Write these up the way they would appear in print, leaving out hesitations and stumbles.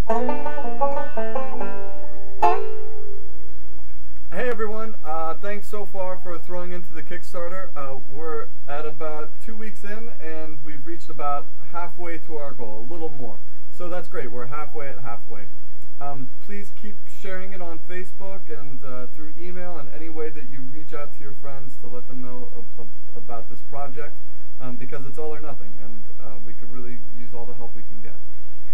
Hey everyone, thanks so far for throwing into the Kickstarter. We're at about 2 weeks in and we've reached about halfway to our goal, a little more. So that's great, we're halfway at halfway. Please keep sharing it on Facebook and through email and any way that you reach out to your friends to let them know about this project, because it's all or nothing and we could really use all the help we can get.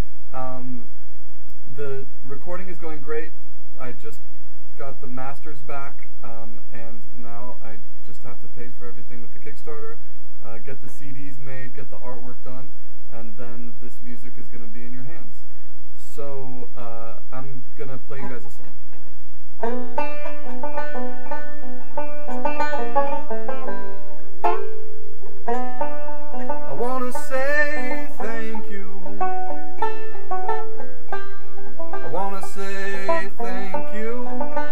The recording is going great. I just got the masters back, and now I just have to pay for everything with the Kickstarter, get the CDs made, get the artwork done, and then this music is going to be in your hands. So I'm going to play you guys a song. I want to say thank you. I want to say thank you.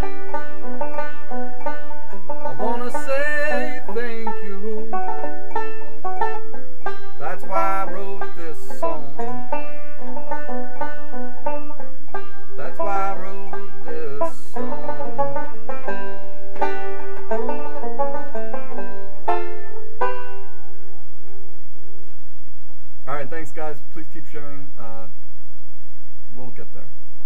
I want to say thank you. That's why I wrote this song. That's why I wrote this song. Alright, thanks guys. Please keep sharing. We'll get there.